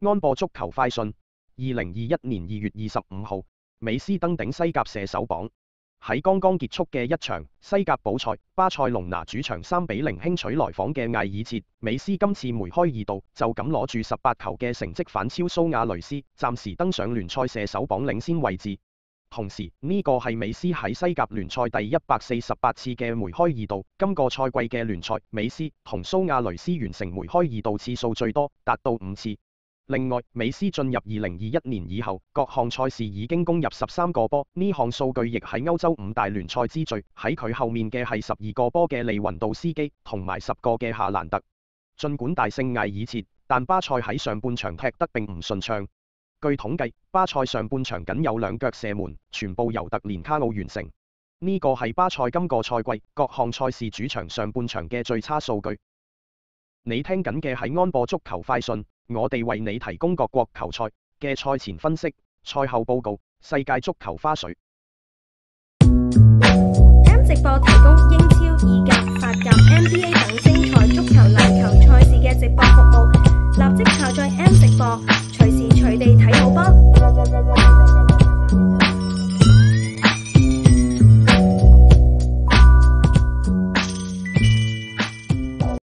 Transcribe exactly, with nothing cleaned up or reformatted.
安播足球快訊，二零二一年二月二十五號，美斯登頂西甲射手榜。喺剛剛結束嘅一場西甲補賽，巴塞隆拿主場三比零輕取來訪嘅艾爾切，美斯今次梅開二度，就咁攞住十八球嘅成績反超蘇亞雷斯，暫時登上聯賽射手榜領先位置。同時呢個係美斯喺西甲聯賽第一百四十八次嘅梅開二度，今個賽季嘅聯賽，美斯同蘇亞雷斯完成梅開二度次數最多，達到五次。另外，美斯進入二零二一年以後，各項賽事已經攻入十三個波，呢項數據亦喺歐洲五大聯賽之最。喺佢後面嘅係十二個波嘅利雲道斯基，同埋十個嘅夏蘭特。儘管大勝艾爾切，但巴塞喺上半場踢得並唔順暢。據統計，巴塞上半場僅有兩腳射門，全部由特連卡奧完成。呢個係巴塞今個賽季各項賽事主場上半場嘅最差數據。你聽緊嘅係安播足球快訊，我哋為你提供各國球賽嘅賽前分析、賽後報告、世界足球花絮。 今直播提供英超、意甲、